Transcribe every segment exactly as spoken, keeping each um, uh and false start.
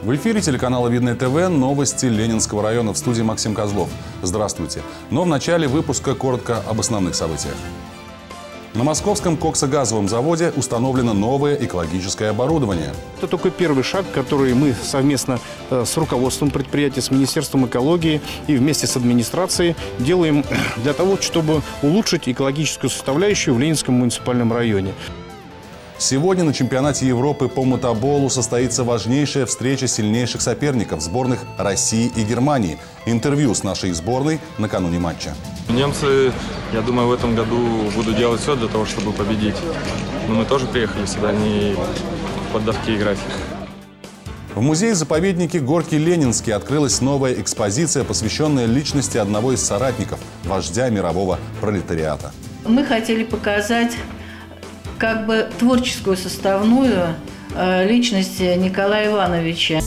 В эфире телеканала Видное ТВ новости Ленинского района, в студии Максим Козлов. Здравствуйте. Но в начале выпуска коротко об основных событиях. На московском коксогазовом заводе установлено новое экологическое оборудование. Это только первый шаг, который мы совместно с руководством предприятия, с Министерством экологии и вместе с администрацией делаем для того, чтобы улучшить экологическую составляющую в Ленинском муниципальном районе. Сегодня на чемпионате Европы по мотоболу состоится важнейшая встреча сильнейших соперников сборных России и Германии. Интервью с нашей сборной накануне матча. Немцы, я думаю, в этом году будут делать все для того, чтобы победить. Но мы тоже приехали сюда не в поддавки играть. В музее-заповеднике Горки Ленинский открылась новая экспозиция, посвященная личности одного из соратников, вождя мирового пролетариата. Мы хотели показать как бы творческую составную личности Николая Ивановича.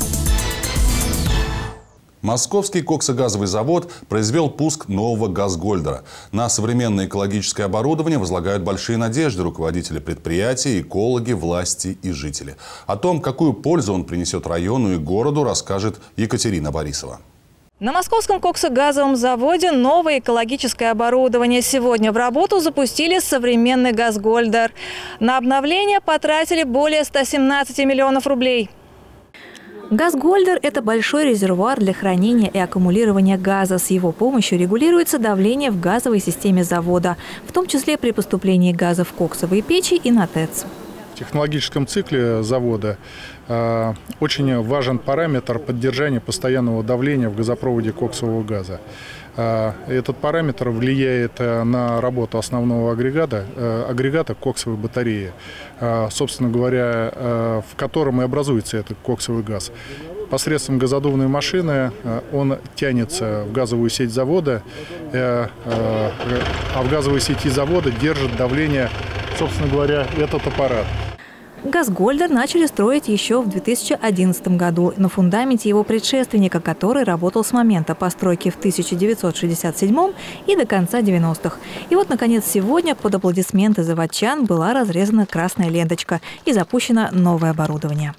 Московский коксогазовый завод произвел пуск нового газгольдера. На современное экологическое оборудование возлагают большие надежды руководители предприятия, экологи, власти и жители. О том, какую пользу он принесет району и городу, расскажет Екатерина Борисова. На московском коксогазовом заводе новое экологическое оборудование. Сегодня в работу запустили современный газгольдер. На обновление потратили более ста семнадцати миллионов рублей. Газгольдер – это большой резервуар для хранения и аккумулирования газа. С его помощью регулируется давление в газовой системе завода, в том числе при поступлении газа в коксовые печи и на ТЭЦ. В технологическом цикле завода э, очень важен параметр поддержания постоянного давления в газопроводе коксового газа. Э, этот параметр влияет на работу основного агрегата, э, агрегата коксовой батареи, э, собственно говоря, э, в котором и образуется этот коксовый газ. Посредством газодувной машины он тянется в газовую сеть завода, а в газовой сети завода держит давление, собственно говоря, этот аппарат. Газгольдер начали строить еще в две тысячи одиннадцатом году на фундаменте его предшественника, который работал с момента постройки в тысяча девятьсот шестьдесят седьмом и до конца девяностых. И вот, наконец, сегодня под аплодисменты заводчан была разрезана красная ленточка и запущено новое оборудование.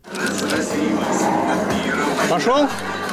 Пошел?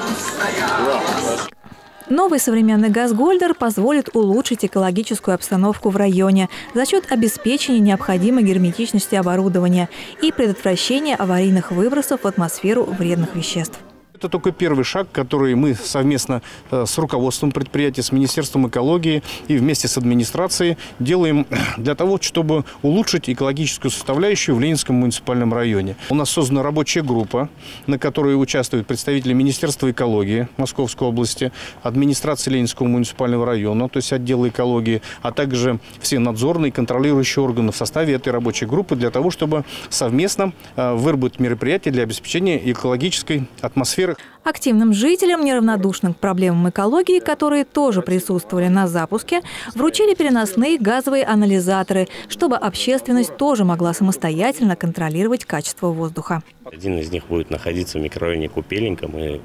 Новый современный газгольдер позволит улучшить экологическую обстановку в районе за счет обеспечения необходимой герметичности оборудования и предотвращения аварийных выбросов в атмосферу вредных веществ. Это только первый шаг, который мы совместно с руководством предприятия, с Министерством экологии и вместе с администрацией делаем для того, чтобы улучшить экологическую составляющую в Ленинском муниципальном районе. У нас создана рабочая группа, на которой участвуют представители Министерства экологии Московской области, администрации Ленинского муниципального района, то есть отдела экологии, а также все надзорные и контролирующие органы в составе этой рабочей группы для того, чтобы совместно выработать мероприятия для обеспечения экологической атмосферы. Активным жителям, неравнодушным к проблемам экологии, которые тоже присутствовали на запуске, вручили переносные газовые анализаторы, чтобы общественность тоже могла самостоятельно контролировать качество воздуха. Один из них будет находиться в микрорайоне Купеленко. Мы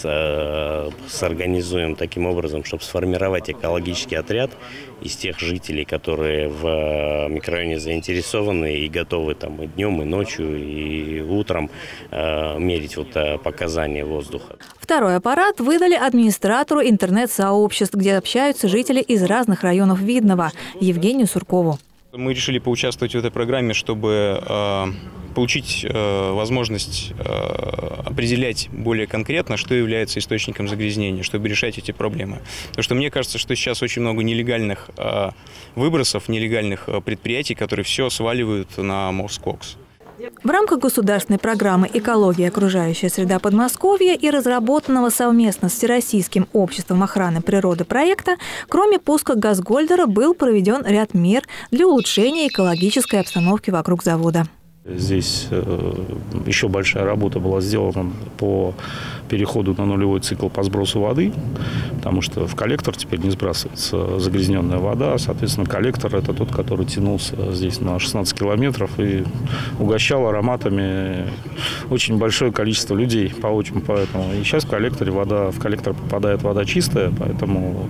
сорганизуем таким образом, чтобы сформировать экологический отряд из тех жителей, которые в микрорайоне заинтересованы и готовы там и днем, и ночью, и утром мерить вот показания воздуха. Второй аппарат выдали администратору интернет-сообществ, где общаются жители из разных районов Видного, Евгению Суркову. Мы решили поучаствовать в этой программе, чтобы э, получить э, возможность э, определять более конкретно, что является источником загрязнения, чтобы решать эти проблемы. Потому что мне кажется, что сейчас очень много нелегальных э, выбросов, нелегальных э, предприятий, которые все сваливают на Москокс. В рамках государственной программы «Экология и окружающая среда Подмосковья» и разработанного совместно с Всероссийским обществом охраны природы проекта, кроме пуска газгольдера, был проведен ряд мер для улучшения экологической обстановки вокруг завода. Здесь еще большая работа была сделана по переходу на нулевой цикл по сбросу воды, потому что в коллектор теперь не сбрасывается загрязненная вода. Соответственно, коллектор – это тот, который тянулся здесь на шестнадцать километров и угощал ароматами очень большое количество людей по очень поэтому. И сейчас в коллекторе вода, в коллектор попадает вода чистая, поэтому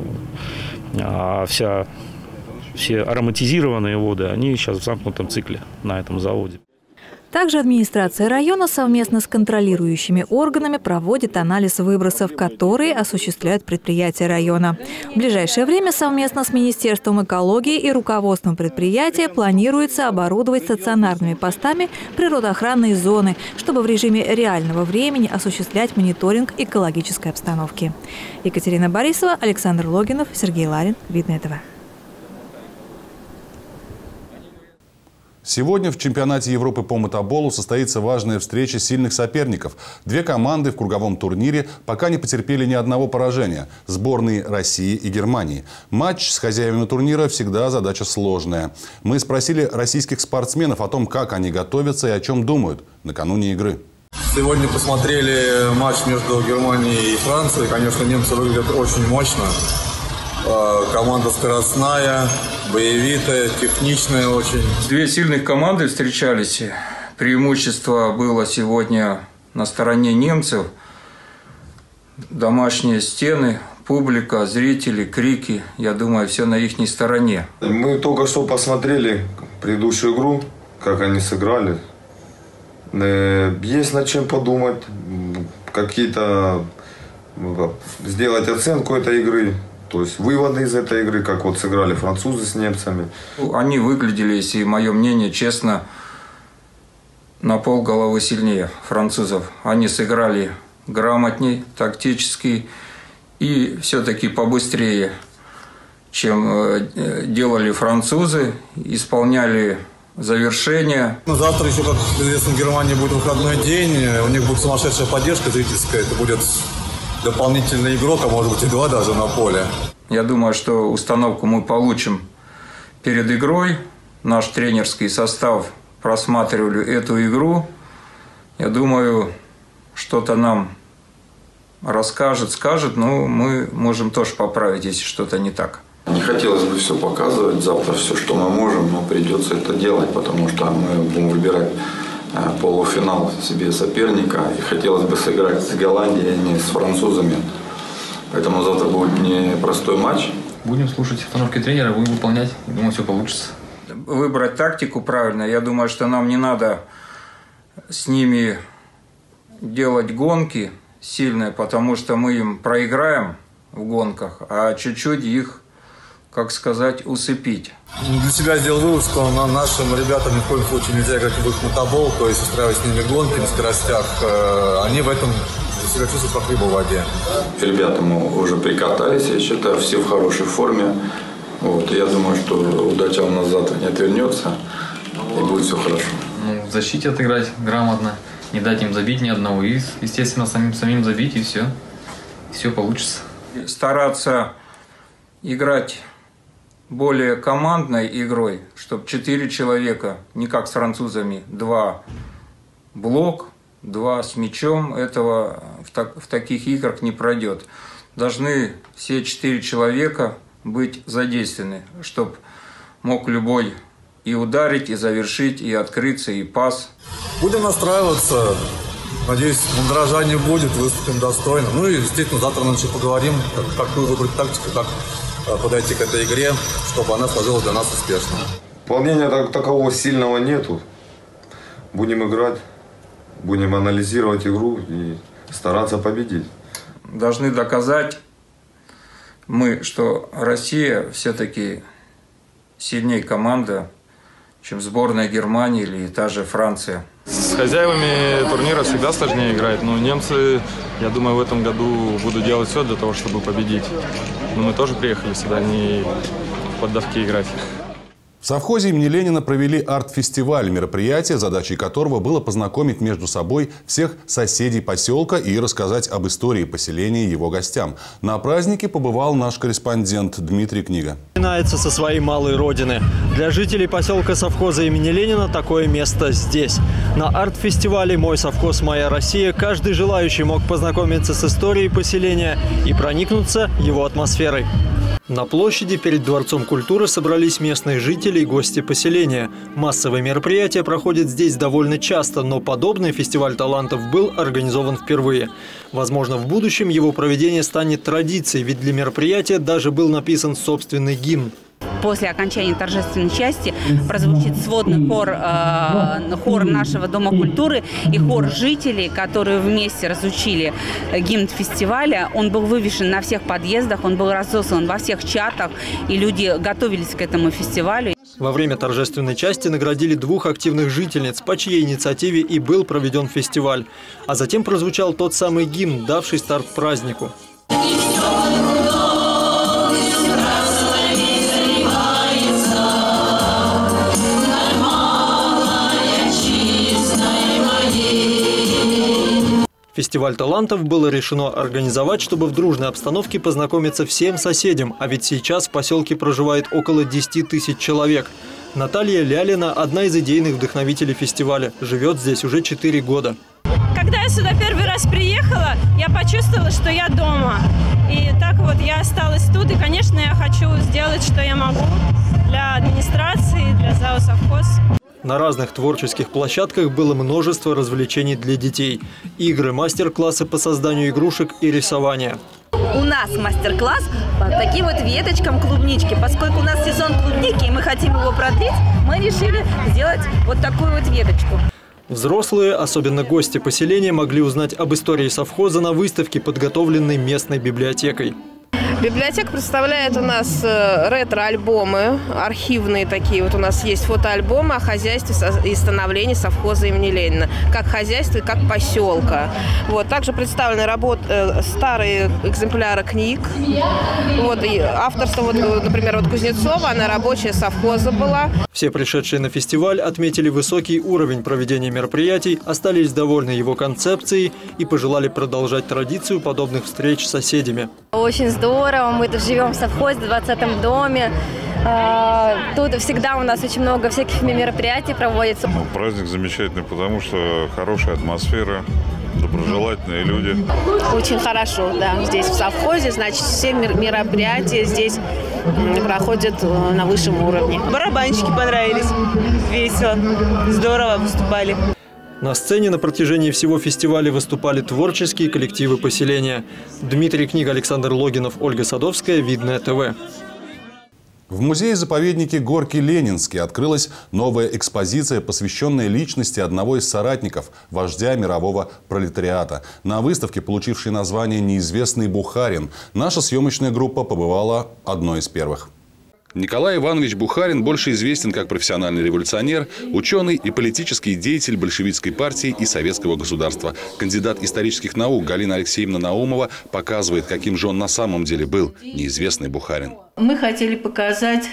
а вся Все ароматизированные воды, они сейчас в замкнутом цикле на этом заводе. Также администрация района совместно с контролирующими органами проводит анализ выбросов, которые осуществляют предприятия района. В ближайшее время совместно с Министерством экологии и руководством предприятия планируется оборудовать стационарными постами природоохранные зоны, чтобы в режиме реального времени осуществлять мониторинг экологической обстановки. Екатерина Борисова, Александр Логинов, Сергей Ларин. Видное ТВ. Сегодня в чемпионате Европы по мотоболу состоится важная встреча сильных соперников. Две команды в круговом турнире пока не потерпели ни одного поражения – сборные России и Германии. Матч с хозяевами турнира всегда задача сложная. Мы спросили российских спортсменов о том, как они готовятся и о чем думают накануне игры. Сегодня посмотрели матч между Германией и Францией. Конечно, немцы выглядят очень мощно. Команда скоростная, боевитая, техничная очень. Две сильных команды встречались. Преимущество было сегодня на стороне немцев. Домашние стены, публика, зрители, крики. Я думаю, все на ихней стороне. Мы только что посмотрели предыдущую игру, как они сыграли. Есть над чем подумать, какие-то сделать оценку этой игры. То есть выводы из этой игры, как вот сыграли французы с немцами. Они выглядели, если мое мнение, честно, на полголовы сильнее французов. Они сыграли грамотней, тактически и все-таки побыстрее, чем делали французы, исполняли завершения. Завтра еще, как известно, в Германии будет выходной день, у них будет сумасшедшая поддержка зрительская, это будет дополнительный игрок, а может быть и два даже на поле. Я думаю, что установку мы получим перед игрой. Наш тренерский состав просматривали эту игру. Я думаю, что-то нам расскажет, скажет, но мы можем тоже поправить, если что-то не так. Не хотелось бы все показывать завтра, все, что мы можем, но придется это делать, потому что мы будем выбирать полуфинал себе соперника. И хотелось бы сыграть с Голландией, а не с французами. Поэтому завтра будет непростой матч. Будем слушать установки тренера, будем выполнять. Думаю, все получится. Выбрать тактику правильно. Я думаю, что нам не надо с ними делать гонки сильные, потому что мы им проиграем в гонках, а чуть-чуть их, как сказать, усыпить. Для себя сделал вывод, что нашим ребятам ни в коем случае нельзя играть в их мотобол, то есть устраивать с ними гонки на скоростях. Они в этом себя чувствуют как рыба в воде. Ребята мы уже прикатались, я считаю, все в хорошей форме. Вот, я думаю, что удача у нас завтра не отвернется и будет все хорошо. Ну, в защите отыграть грамотно, не дать им забить ни одного и, естественно, самим, самим забить, и все. Все получится. Стараться играть более командной игрой, чтобы четыре человека, не как с французами, два блок, два с мячом, этого в, так, в таких играх не пройдет. Должны все четыре человека быть задействованы, чтобы мог любой и ударить, и завершить, и открыться, и пас. Будем настраиваться. Надеюсь, мандража не будет, выступим достойно. Ну и, естественно, завтра мы еще поговорим, как, какую выбрать тактику, как подойти к этой игре, чтобы она сложилась для нас успешно. Волнения так, такового сильного нету. Будем играть, будем анализировать игру и стараться победить. Должны доказать мы, что Россия все-таки сильнее команда, чем сборная Германии или та же Франция. С хозяевами турнира всегда сложнее играть, но немцы, я думаю, в этом году будут делать все для того, чтобы победить. Но мы тоже приехали сюда не в поддавки играть. В совхозе имени Ленина провели арт-фестиваль, мероприятие, задачей которого было познакомить между собой всех соседей поселка и рассказать об истории поселения его гостям. На празднике побывал наш корреспондент Дмитрий Книга. Начинается со своей малой родины. Для жителей поселка совхоза имени Ленина такое место здесь. На арт-фестивале «Мой совхоз, моя Россия» каждый желающий мог познакомиться с историей поселения и проникнуться его атмосферой. На площади перед Дворцом культуры собрались местные жители и гости поселения. Массовые мероприятия проходят здесь довольно часто, но подобный фестиваль талантов был организован впервые. Возможно, в будущем его проведение станет традицией, ведь для мероприятия даже был написан собственный гимн. после окончания торжественной части прозвучит сводный хор, э, хор нашего Дома культуры и хор жителей, которые вместе разучили гимн фестиваля. Он был вывешен на всех подъездах, он был разослан во всех чатах, и люди готовились к этому фестивалю. Во время торжественной части наградили двух активных жительниц, по чьей инициативе и был проведен фестиваль. А затем прозвучал тот самый гимн, давший старт празднику. Фестиваль талантов было решено организовать, чтобы в дружной обстановке познакомиться всем соседям, а ведь сейчас в поселке проживает около десяти тысяч человек. Наталья Лялина – одна из идейных вдохновителей фестиваля, живет здесь уже четыре года. Когда я сюда первый раз приехала, я почувствовала, что я дома. И так вот я осталась тут, и, конечно, я хочу сделать, что я могу для администрации, для ЗАО «Совхоз». На разных творческих площадках было множество развлечений для детей. Игры, мастер-классы по созданию игрушек и рисования. У нас мастер-класс по таким вот веточкам клубнички. Поскольку у нас сезон клубники, и мы хотим его продлить, мы решили сделать вот такую вот веточку. Взрослые, особенно гости поселения, могли узнать об истории совхоза на выставке, подготовленной местной библиотекой. Библиотека представляет у нас ретро-альбомы, архивные такие. Вот у нас есть фотоальбомы о хозяйстве и становлении совхоза имени Ленина. Как хозяйства и как поселка. Вот. Также представлены работы, старые экземпляры книг. Вот. И авторство, вот, например, вот Кузнецова, она рабочая совхоза была. Все пришедшие на фестиваль отметили высокий уровень проведения мероприятий, остались довольны его концепцией и пожелали продолжать традицию подобных встреч с соседями. Очень здорово. Мы тут живем в совхозе, в двадцатом доме. Тут всегда у нас очень много всяких мероприятий проводится. Ну, праздник замечательный, потому что хорошая атмосфера, доброжелательные люди. Очень хорошо, да. Здесь в совхозе, значит, все мероприятия здесь проходят на высшем уровне. Барабанщики понравились. Весело, здорово выступали. На сцене на протяжении всего фестиваля выступали творческие коллективы поселения. Дмитрий Книг, Александр Логинов, Ольга Садовская, Видное ТВ. В музее-заповеднике Горки Ленинский открылась новая экспозиция, посвященная личности одного из соратников, вождя мирового пролетариата. На выставке, получившей название «Неизвестный Бухарин», наша съемочная группа побывала одной из первых. Николай Иванович Бухарин больше известен как профессиональный революционер, ученый и политический деятель большевистской партии и советского государства. Кандидат исторических наук Галина Алексеевна Наумова показывает, каким же он на самом деле был, неизвестный Бухарин. Мы хотели показать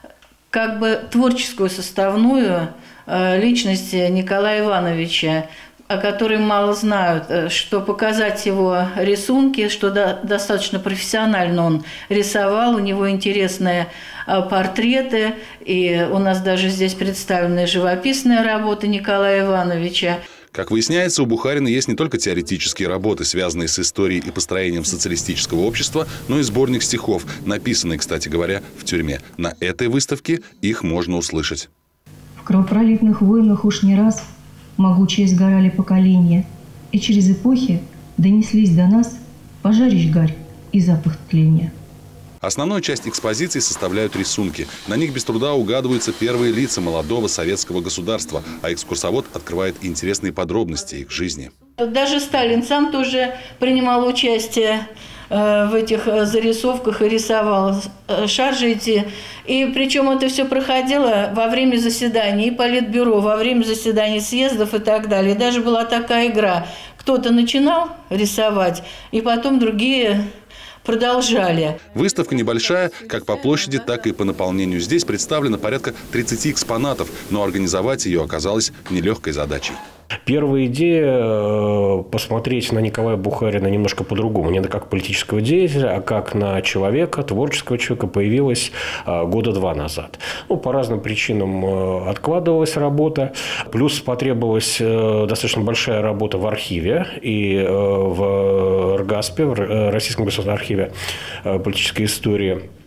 как бы творческую составную личности Николая Ивановича, о которой мало знают, что показать его рисунки, что до, достаточно профессионально он рисовал, у него интересные портреты, и у нас даже здесь представлены живописные работы Николая Ивановича. Как выясняется, у Бухарина есть не только теоретические работы, связанные с историей и построением социалистического общества, но и сборник стихов, написанный, кстати говоря, в тюрьме. На этой выставке их можно услышать. В кровопролитных войнах уж не раз могучие сгорали поколения, и через эпохи донеслись до нас пожарищ гарь и запах тления. Основную часть экспозиции составляют рисунки. На них без труда угадываются первые лица молодого советского государства, а экскурсовод открывает интересные подробности их жизни. Даже Сталин сам тоже принимал участие в этих зарисовках и рисовал шаржи эти. И причем это все проходило во время заседаний и политбюро, во время заседаний съездов и так далее. И даже была такая игра. Кто-то начинал рисовать, и потом другие продолжали. Выставка небольшая, как по площади, так и по наполнению. Здесь представлено порядка тридцати экспонатов, но организовать ее оказалось нелегкой задачей. Первая идея – посмотреть на Николая Бухарина немножко по-другому. Не как политического деятеля, а как на человека, творческого человека, появилась года два назад. Ну, по разным причинам откладывалась работа. Плюс потребовалась достаточно большая работа в архиве и в РГАСПе, в Российском государственном архиве политической истории.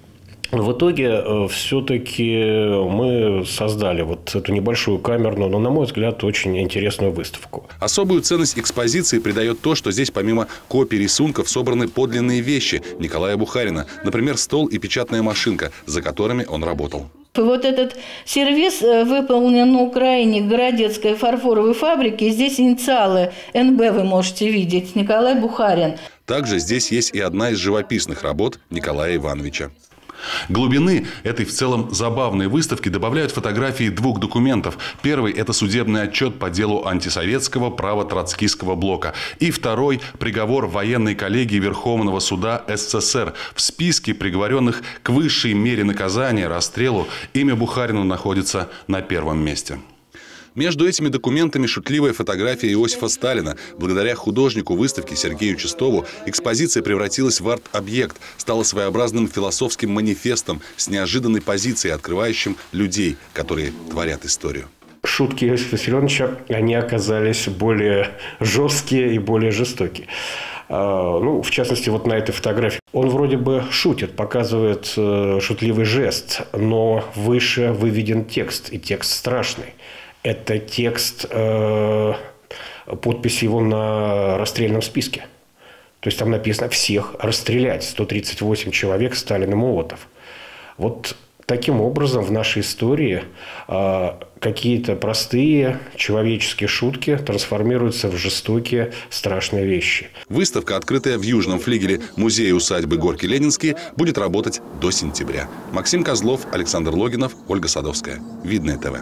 В итоге все-таки мы создали вот эту небольшую камерную, но, на мой взгляд, очень интересную выставку. Особую ценность экспозиции придает то, что здесь помимо копий рисунков собраны подлинные вещи Николая Бухарина. Например, стол и печатная машинка, за которыми он работал. Вот этот сервиз выполнен на Украине, Городецкой фарфоровой фабрике. Здесь инициалы эн бэ вы можете видеть. Николай Бухарин. Также здесь есть и одна из живописных работ Николая Ивановича. Глубины этой в целом забавной выставки добавляют фотографии двух документов. Первый – это судебный отчет по делу антисоветского право-троцкистского блока. И второй – приговор военной коллегии Верховного суда эс эс эс эр. В списке приговоренных к высшей мере наказания, расстрелу, имя Бухарина находится на первом месте. Между этими документами шутливая фотография Иосифа Сталина. Благодаря художнику выставки Сергею Чистову экспозиция превратилась в арт-объект, стала своеобразным философским манифестом с неожиданной позицией, открывающим людей, которые творят историю. Шутки Иосифа Виссарионовича, они оказались более жесткие и более жестокие. Ну, в частности, вот на этой фотографии. Он вроде бы шутит, показывает шутливый жест, но выше выведен текст, и текст страшный. Это текст, э, подпись его на расстрельном списке. То есть там написано «всех расстрелять». сто тридцать восемь человек, Сталин и Молотов. Вот таким образом в нашей истории э, какие-то простые человеческие шутки трансформируются в жестокие, страшные вещи. Выставка, открытая в Южном флигеле музея-усадьбы Горки-Ленинские, будет работать до сентября. Максим Козлов, Александр Логинов, Ольга Садовская. Видное ТВ.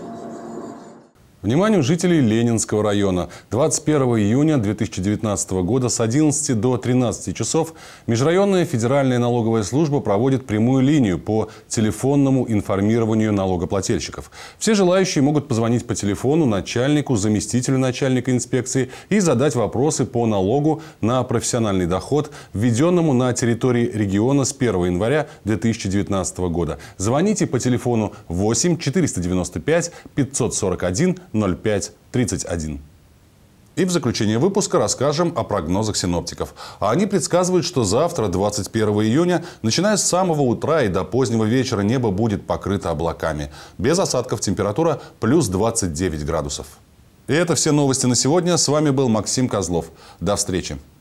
Вниманию жителей Ленинского района. двадцать первого июня две тысячи девятнадцатого года с одиннадцати до тринадцати часов Межрайонная федеральная налоговая служба проводит прямую линию по телефонному информированию налогоплательщиков. Все желающие могут позвонить по телефону начальнику, заместителю начальника инспекции и задать вопросы по налогу на профессиональный доход, введенному на территории региона с первого января две тысячи девятнадцатого года. Звоните по телефону восемь четыреста девяносто пять пятьсот сорок один ноль пять тридцать один. И в заключение выпуска расскажем о прогнозах синоптиков. А они предсказывают, что завтра, двадцать первого июня, начиная с самого утра и до позднего вечера небо будет покрыто облаками. Без осадков температура плюс двадцать девять градусов. И это все новости на сегодня. С вами был Максим Козлов. До встречи.